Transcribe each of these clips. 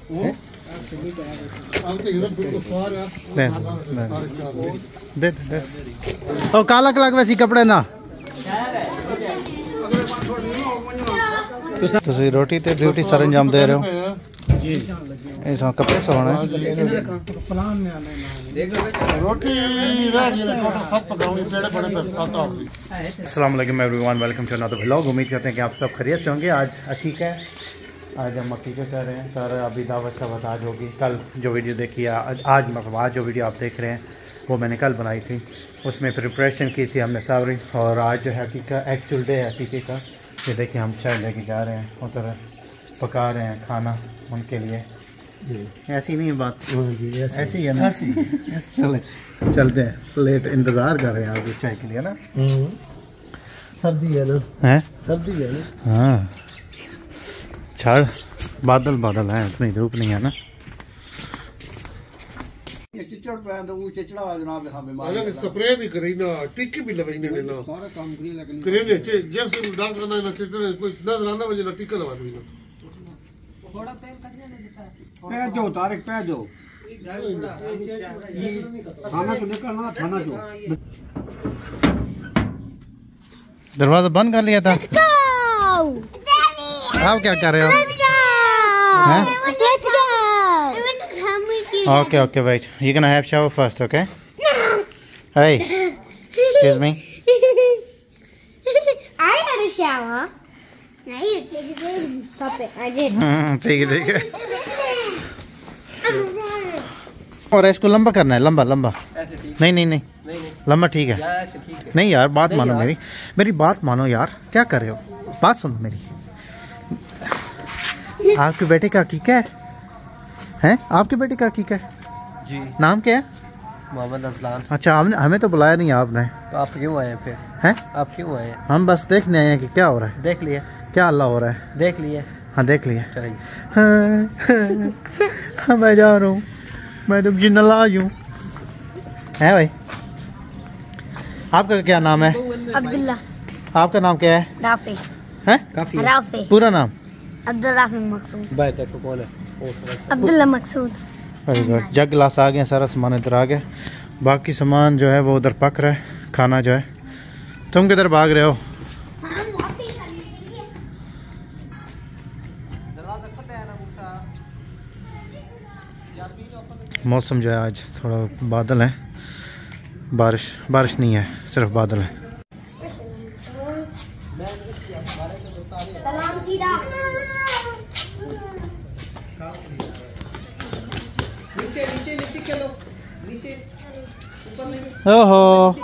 दे दे ओ काला कलक वैसी कपड़े ना तुसी रोटी ते ड्यूटी सर अंजाम दे रहे हो जी इस कपड़े सोना है अस्सलाम वालेकुम everyone, welcome to another vlog. उम्मीद करते हैं कि आप सब खैरियत से होंगे। आज अकीका है, आज हम अकीका कर रहे हैं सर। अभी दावत शावत आज होगी। कल जो वीडियो देखी आज मतलब आज जो वीडियो आप देख रहे हैं वो मैंने कल बनाई थी, उसमें प्रिपरेशन की थी हमने सारी। और आज जो है अकीका एक्चुअल डे है अकीके का। ये देखिए हम चाय लेके जा रहे हैं, उधर पका रहे हैं खाना उनके लिए। ऐसी नहीं है बात जी, ऐसी है ना। चले चलते हैं, लेट इंतज़ार कर रहे हैं आप चाय के लिए ना। सर्दी है ना, है सर्दी है ना। हाँ छड़ बादल बादल है, इतनी धूप नहीं है ना। स्प्रे भी करी ना, टिक्की भी लगाई ना, सारा काम करी लेकिन करे ने जैसे डॉक्टर ने चिटने कोई नजर आना वजह टिक्का लगा दी ना। थोड़ा तेल कटने नहीं देता पे जो तारिक पे जो खाना तो निकलना खाना जो दरवाजा बंद कर लिया था। आप क्या कर रहे हो? Okay okay wait, you can have shower first, okay? Hey, excuse me. I had a shower. Now you take it. Stop it. I did. ठीक है। और इसको लंबा करना है, लंबा लंबा। नहीं नहीं नहीं लंबा ठीक है। नहीं यार बात मानो, मेरी बात मानो यार। क्या कर रहे हो? बात सुनो मेरी। आपके बेटे का अकीका है? आपके बेटे का अकीका है जी। नाम क्या है? मोहम्मद असलान। अच्छा, हमें तो बुलाया नहीं आपने। तो आप क्यों आए फिर? हैं? आप क्यों आए? हम बस देखने आए हैं कि क्या हो रहा है। देख लिया? क्या अल्लाह हो रहा है? देख लिया? हाँ देख लिया। चलिए। हाँ मैं जा रहा हूँ, मैं तो जिन्नलाज हूँ। है भाई, आपका क्या नाम है? अब्दुल्ला। आपका नाम क्या है? राफी। है? काफी राफी। पूरा नाम? अब्दुल राफी मकसूद। बाय देखो कौन है? Abdullah Maqsood. Very good. Jug गिलास आ गए, सारा सामान इधर आ गया। बाकी सामान जो है वो उधर पक रहा है, खाना जो है। तुम किधर भाग रहे हो? मौसम जो है आज थोड़ा बादल है, बारिश नहीं है, सिर्फ बादल है। नीचे चलो, नीचे ऊपर नहीं। ओहो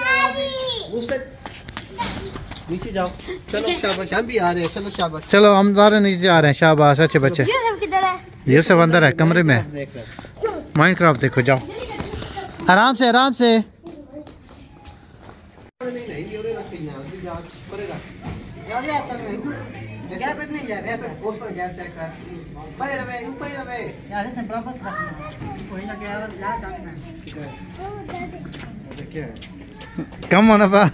नीचे जाओ। चलो शाबाश, हम भी आ रहे हैं। चलो शाबाश। चलो हम सारे नीचे आ रहे हैं। शाबाश, अच्छे बच्चे। ये सब अंदर है कमरे में। माइनक्राफ्ट देखो, जाओ आराम से आराम से। कम होना पा।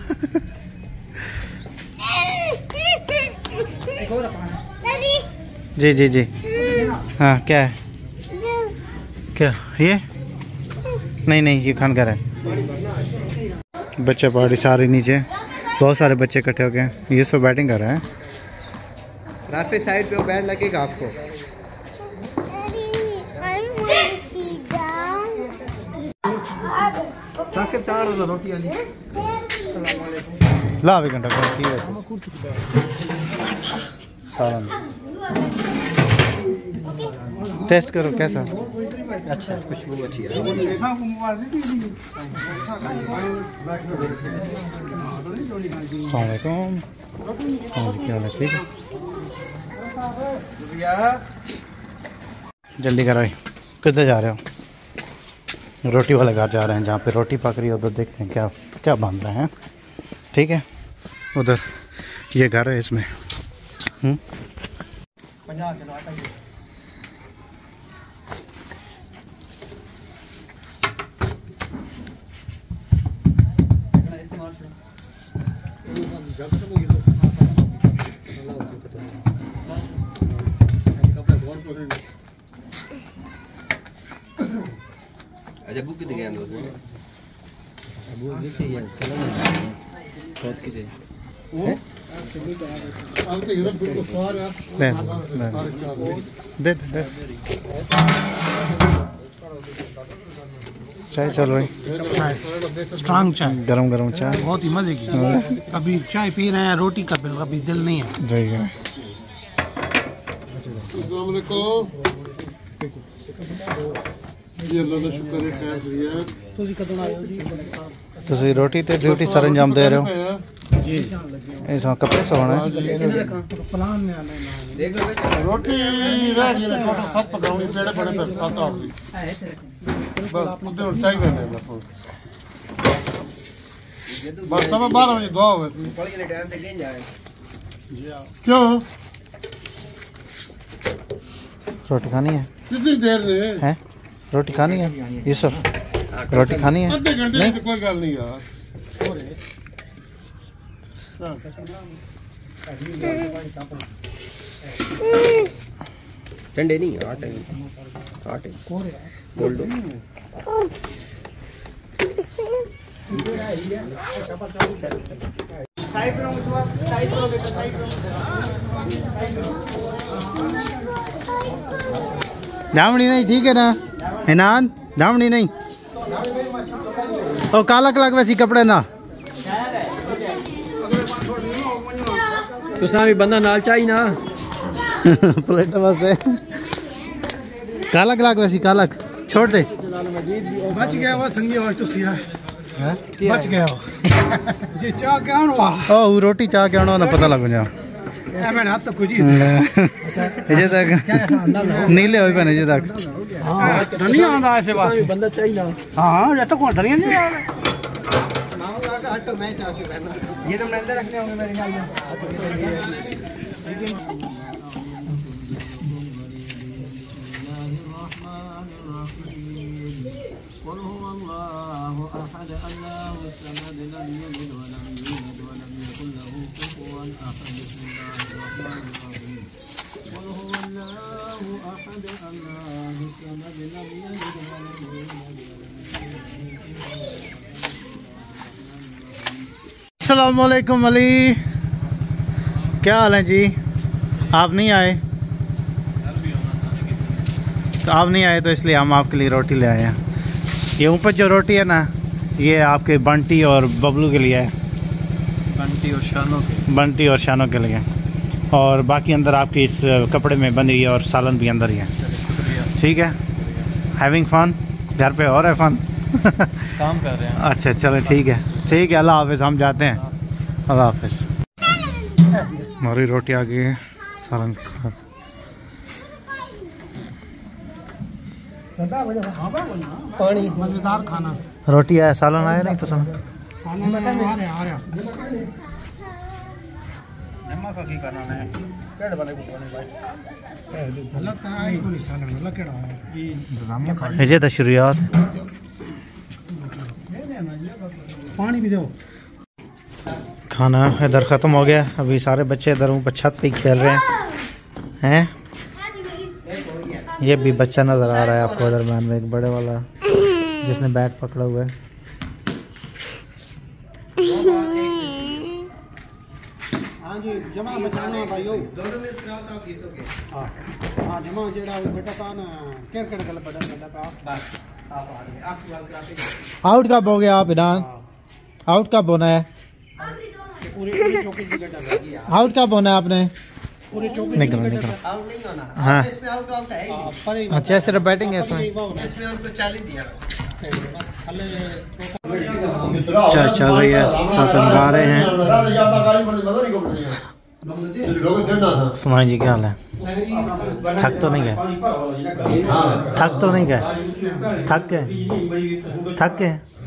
जी जी जी हाँ क्या है? क्या ये? नहीं ये खान कर है। बच्चे पार्टी सारे नीचे, बहुत सारे बच्चे इकट्ठे हो गए। ये सब बैटिंग कर रहे हैं। राफे साइड पे बैठ लगेगा आपको। ला भी घंटा ठीक है सारा टेस्ट करो कैसा। अच्छा खुशबू अच्छी है। अस्सलामुअलैकुम। क्या हाल है? ठीक है, जल्दी करो। किधर जा रहे हो? रोटी वाले घर जा रहे हैं, जहाँ पे रोटी पक रही है उधर देखते हैं क्या क्या बन रहे हैं। ठीक है, उधर ये घर है, इसमें अच्छा बुक कितने गए दोस्त में अबू देखिए ये चलो ना बहुत की दे दे चाय चलो भाई स्ट्रांग चाय, गरम गरम चाय बहुत ही मजे की। कभी चाय पी रहे हैं, रोटी का कभी दिल नहीं है। ठीक है ਤੁਸੀਂ ਰੋਟੀ ਤੇ ਡਿਊਟੀ ਸਰ ਅੰਜਾਮ ਦੇ ਰਹੇ ਹੋ ਜੀ ਇਸ ਕਪੜੇ ਸੋਣਾ रोटी रह गई ना टोटल 7 पकाउनी पेड़े बड़े पे 7 आ गई बस मुद्दे और चाय करने बस बस सब 12 बजे दुआ हुए पड़ी ने टाइम पे गए जाए क्यों रोटी खानी है कितनी देर ने हैं रोटी खानी है यूसुफ रोटी खानी है आधे घंटे में तो कोई गल नहीं यार ठंडे नहीं आटे गोल्ड दामड़ी नहीं ठीक है ना हिनान दामड़ी नहीं और काला कलाक वैसी कपड़े ना तुसा भी बंदा नाल चाहिए ना प्लेट बस काला कलाक वैसी कालक छोड़ दे बच गया वो संगी आज तो सिया बच गया जी चाह क्या हुआ ओ रोटी चाह के आना ना पता लग जा ए मैंने हाथ तो कुछ ही इजे तक नीले होई बने इजे तक धनिया आंदा ऐसे बात बंदा चाहिए ना हां ये तो कौन धनिया नहीं यार मांगूंगा का हटो मैं चाह के पहना ये तो अंदर रखने होंगे मेरे ख्याल में قل هو الله احد الله الصمد لم يلد ولم يولد ولم يكن له كفوا احد بسم الله الرحمن الرحيم قل هو الله احد الله الصمد لم يلد ولم يولد अस्सलाम वालेकुम अली क्या हाल है जी आप नहीं आए तो आप नहीं आए तो इसलिए हम आपके लिए रोटी ले आए हैं ये ऊपर जो रोटी है ना ये आपके बंटी और बबलू के लिए है बंटी और शानों के लिए और बाकी अंदर आपके इस कपड़े में बंधी है और सालन भी अंदर ही है ठीक है हैविंग फन घर पे और है फन काम कर रहे हैं अच्छा चलो ठीक है अल्लाह हाफिज़ हम जाते हैं अल्लाह हाफिज़ हमारी रोटी आ गई है सालन के साथ पानी मजेदार खाना रोटी आया सालन आया नहीं तो सन ये तशरीयात पानी भी दो खाना इधर ख़त्म हो गया अभी सारे बच्चे इधर ऊपर छत पे खेल रहे हैं ये भी बच्चा नज़र आ रहा है आपको दरम्यान में एक बड़े वाला जिसने बैट पकड़ा हुआ है हाँ जी जमा बचाना भाइयों दोनों में हां जमा जेड़ा बेटा का ना क्रिकेट गल बड़ा का बस आउट कब हो गया आप इनान आउट कब होना है आउट कब होना है आपने निकलो आउट नहीं होना हाँ इसमें आउट है अच्छा सिर्फ बैटिंग है इसमें इसमें उनको 40 दिया चल रही है सातन गा रहे हैं सुनाई जी क्या हाल है थक तो नहीं गए थक के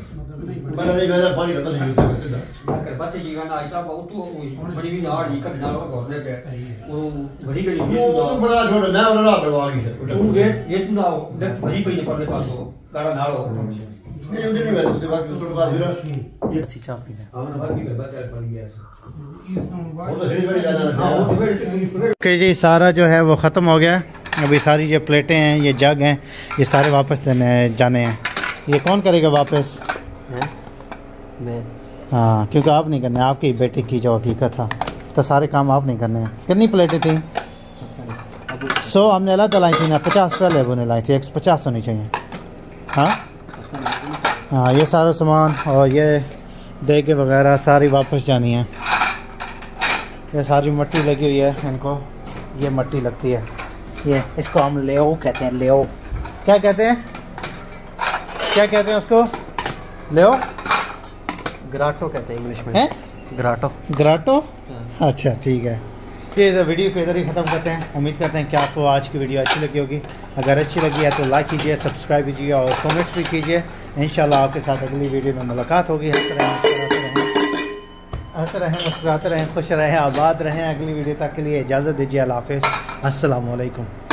ओके जी सारा जो है वो ख़त्म हो गया अभी सारी जो प्लेटें हैं ये जग हैं ये सारे वापस देने जाने हैं ये कौन करेगा वापस? मैं हाँ, क्योंकि आप नहीं करने, आपकी बेटे की जो हकीकत था, तो सारे काम आप नहीं करने हैं। कितनी प्लेटें थी? 100 हमने अलग लाई थी ना, 50 पहले वो लाई थी, 150 होनी चाहिए। हाँ हाँ, ये सारा सामान और ये देगे वगैरह सारी वापस जानी है। ये सारी मट्टी लगी हुई है इनको, ये मट्टी लगती है, ये इसको हम लेओ कहते हैं। लेओ क्या कहते हैं? क्या कहते हैं उसको? लेओ ग्राटो कहते हैं इंग्लिश में। हैं? ग्राटो। ग्राटो? अच्छा ठीक है। ये तो वीडियो को इधर ही ख़त्म करते हैं। उम्मीद करते हैं कि आपको आज की वीडियो अच्छी लगी होगी। अगर अच्छी लगी है तो लाइक कीजिए, सब्सक्राइब कीजिए और कमेंट्स भी कीजिए। इंशाल्लाह आपके साथ अगली वीडियो में मुलाकात होगी। हंसते रहें, मुस्कुराते रहें, खुश रहें, आबाद रहें। अगली वीडियो तक के लिए इजाज़त दीजिए। अल्लाह हाफ़िज़। अस्सलामु अलैकुम।